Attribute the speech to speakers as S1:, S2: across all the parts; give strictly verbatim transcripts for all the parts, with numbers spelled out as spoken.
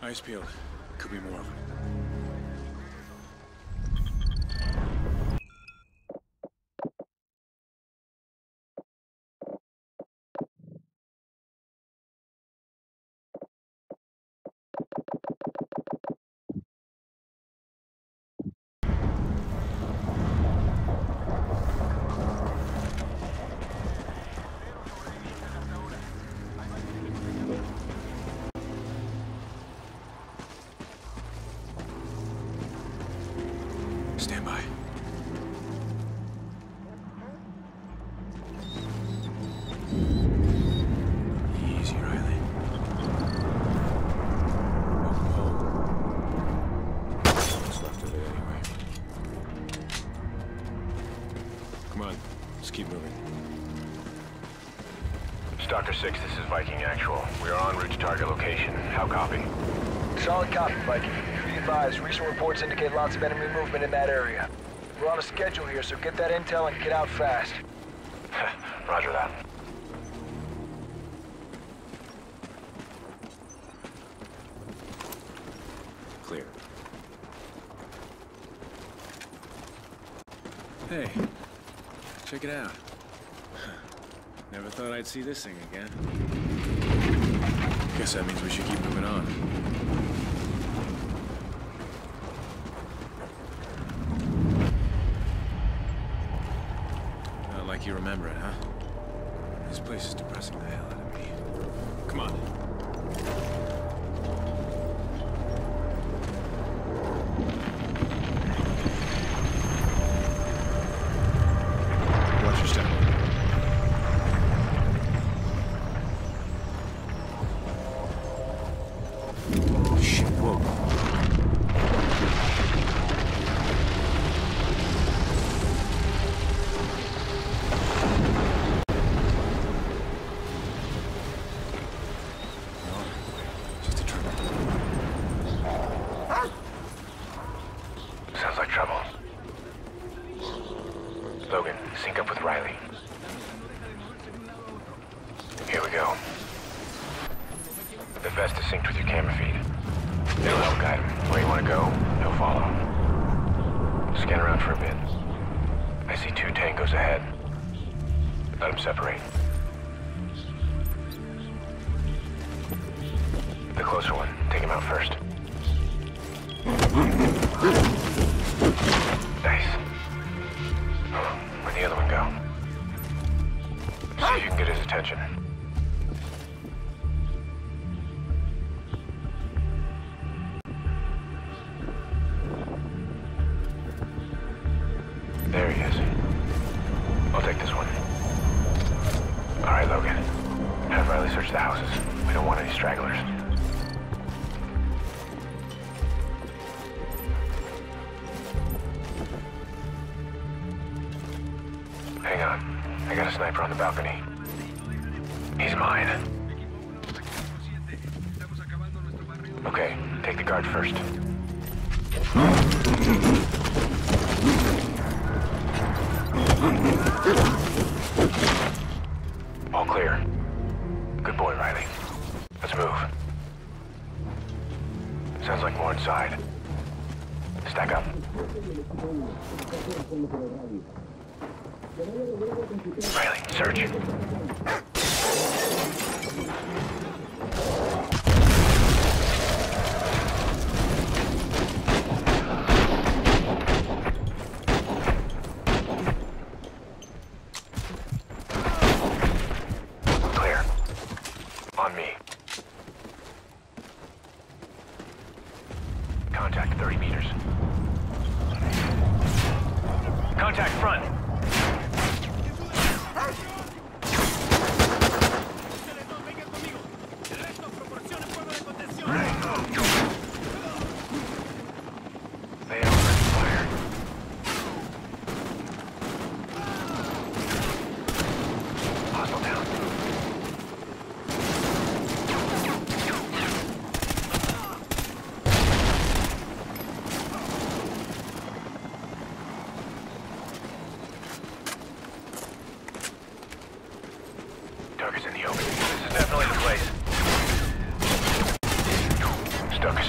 S1: Eyes peeled. Could be more of them. Stand by. Easy, Riley. Welcome home. What's left of it anyway. Come on, let's keep moving.
S2: Stalker six, this is Viking Actual. We are en route to target location. How copy?
S3: Solid copy, Viking. Be advised, recent reports indicate lots of enemy movement in that area. We're on a schedule here, so get that intel and get out fast.
S2: Roger that.
S1: Clear. Hey, check it out. Never thought I'd see this thing again. Guess that means we should keep moving on. Not like you remember it, huh? This place is depressing the hell out of me. Come on. Watch your step. Shit, whoa. Just a trouble.
S2: Sounds like trouble. Logan, sync up with Riley. Here we go. The vest is synced with your camera feed. It'll help guide him. Where you want to go, he'll follow. Scan around for a bit. I see two tangos ahead. Let them separate. The closer one, take him out first. Nice. Where'd the other one go? See if you can get his attention. There he is. I'll take this one. All right, Logan. Have Riley search the houses. We don't want any stragglers. Hang on. I got a sniper on the balcony. He's mine. Okay, take the guard first. All clear. Good boy, Riley. Let's move. Sounds like more inside. Stack up. Riley, search. Contact thirty meters. Contact front. They are on fire. Hostile down. Target's in the open. This is definitely the place. Stuck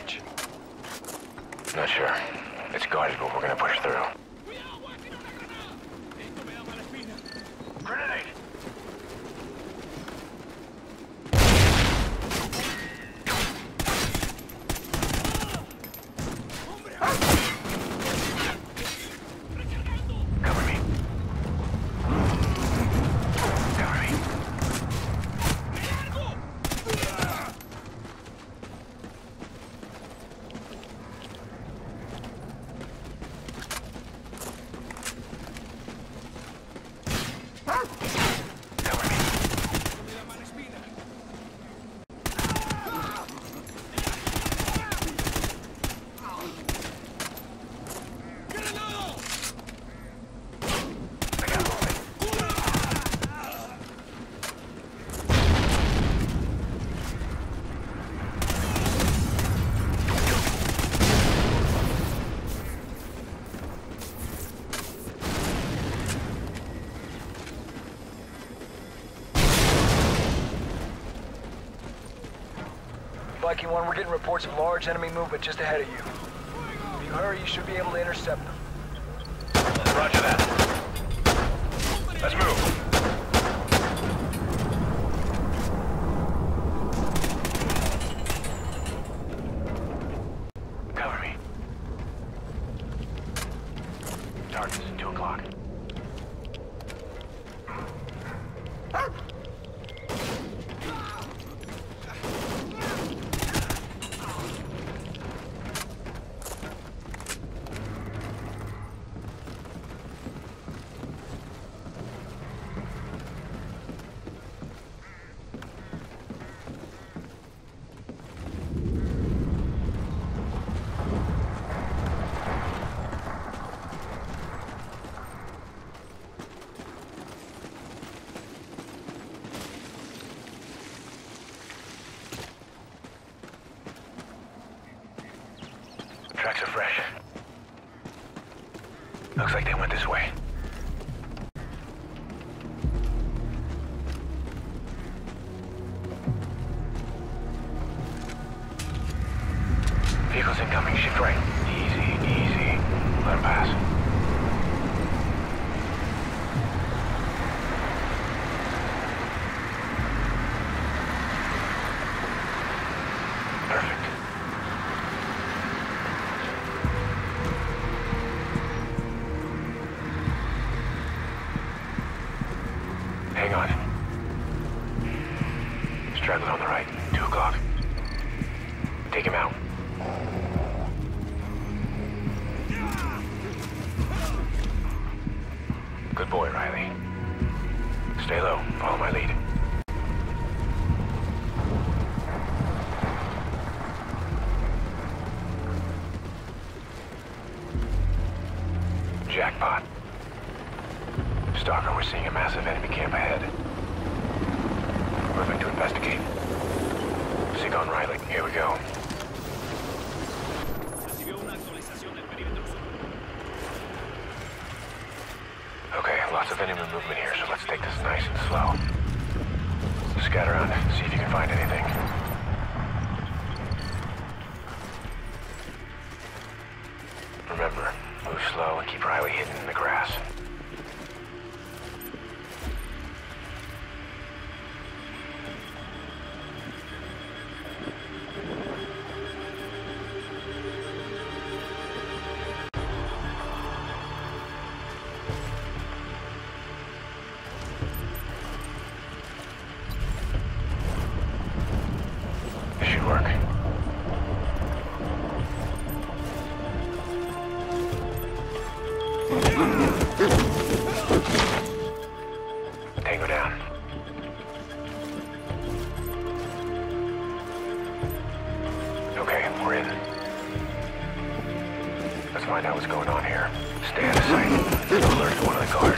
S3: breach?
S2: Not sure. It's guarded, but we're gonna push through. Grenade! Cover me. Cover me.
S3: Viking one, we're getting reports of large enemy movement just ahead of you. If you hurry, you should be able to intercept them.
S2: Roger that. Let's move. Cover me. Target's two o'clock. Tracks are fresh. Looks like they went this way. Vehicles incoming, shift right. Easy, easy. Let them pass. Perfect. Hang on. Straggler on the right. Two o'clock. Take him out. Good boy, Riley. Stay low. Follow my lead. Jackpot. Stalker, we're seeing a massive enemy camp ahead. Moving to investigate. Sig on Riley. Here we go. Okay, lots of enemy movement here, so let's take this nice and slow. Scout around, see if you can find anything. Remember, move slow and keep Riley hidden in the grass. This should work. Tango down. Okay, we're in. Let's find out what's going on here. Stay out of sight. Don't alert one of the guards.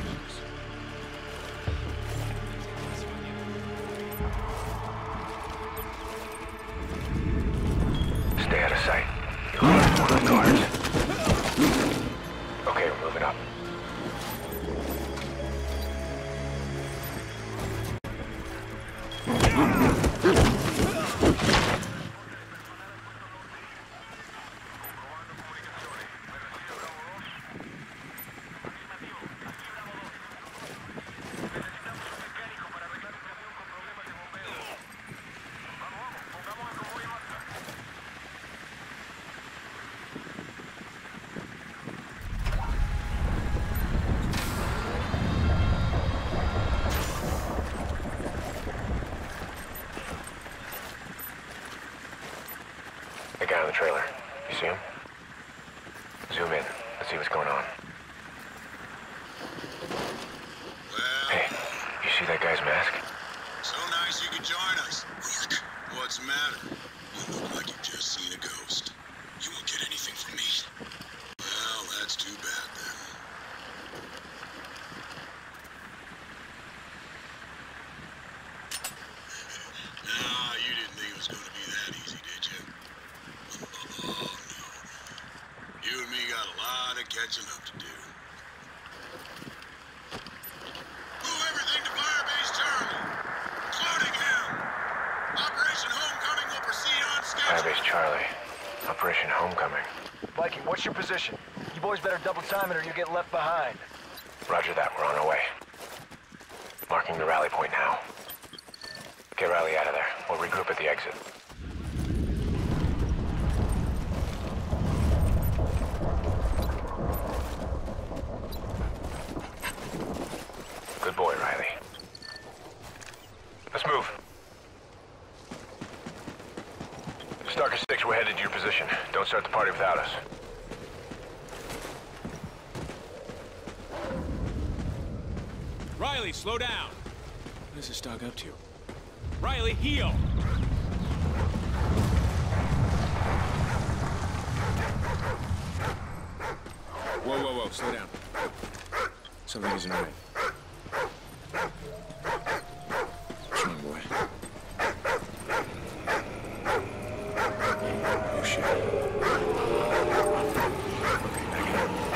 S2: Stay out of sight. You'll alert one of the guards. Okay, we're moving up. trailer. You see him? Zoom in. Let's see what's going on.
S4: Well,
S2: Hey, you see that guy's mask?
S4: so nice you could join us. Rourke, what's the matter? You look like you've just seen a ghost. You won't get anything from me. Well, that's too bad then. Nah, you didn't think it was going to be that easy, did you? Oh, no. You and me got a lot of catching up to do. Move everything to Firebase Charlie, including him. Operation Homecoming will proceed on schedule.
S2: Firebase Charlie. Operation Homecoming.
S3: Viking, what's your position? You boys better double time it or you get left behind.
S2: Roger that. We're on our way. Marking the rally point now. Get Riley out of there. We'll regroup at the exit. Good boy, Riley. Let's move. Stalker six, we're headed to your position. Don't start the party without us.
S1: Riley, slow down. What is this dog up to? Riley, heel! Whoa, whoa, whoa, slow down. Something isn't right. What's wrong, boy? Oh, shit. Okay, back it up.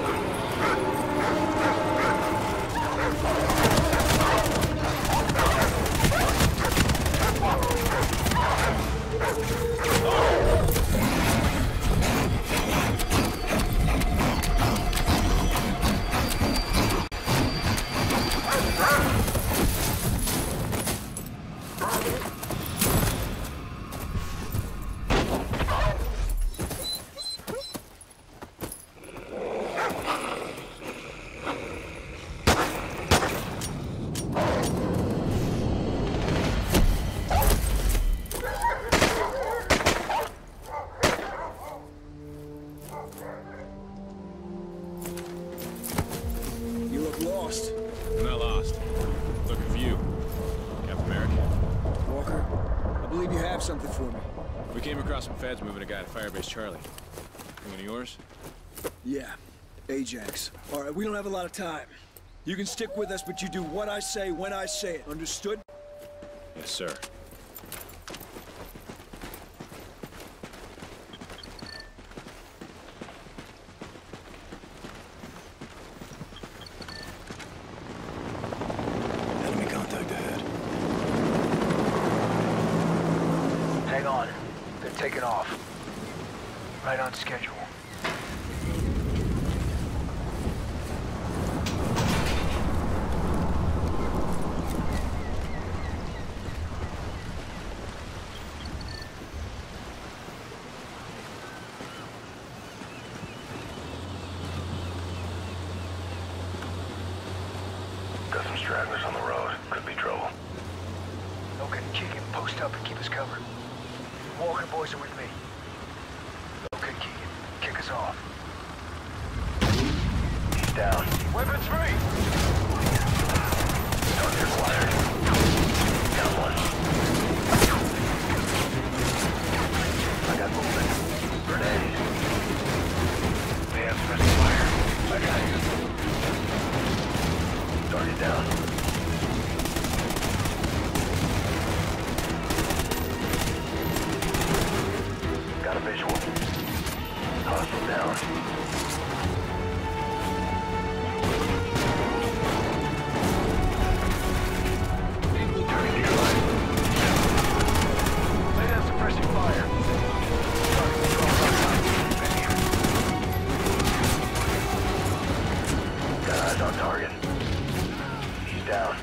S5: Lost.
S1: I'm not lost. Looking for you, Captain America.
S5: Walker, I believe you have something for me.
S1: We came across some feds moving a guy to Firebase Charlie. One of yours?
S5: Yeah, Ajax. All right, we don't have a lot of time. You can stick with us, but you do what I say when I say it. Understood?
S1: Yes, sir.
S5: Enemy contact ahead.
S3: Hang on. They're taking off. Right on schedule.
S2: Got some stragglers on the road. Could be trouble.
S3: Okay, Keegan, post up and keep us covered. Walker boys are with me. Okay, Keegan, kick us off.
S2: He's down.
S3: Weapons free!
S2: Target acquired. Down one. I got movement. Grenades. They have suppressing fire. I got you. Target down. Got a visual. Hostile down. Turning to your line.
S3: Lay down suppressing fire. Target control outside.
S2: Got eyes on target. He's down.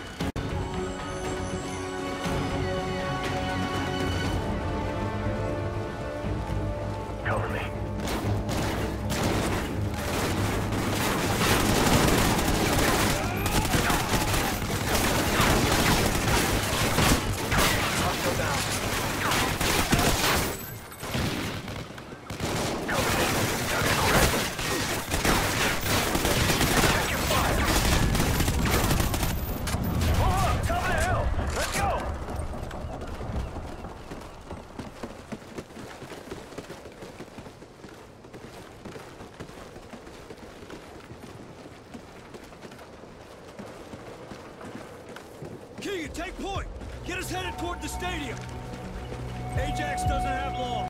S2: Cover me.
S3: Hostile down.
S5: Keegan, take point! Get us headed toward the stadium! Ajax doesn't have long.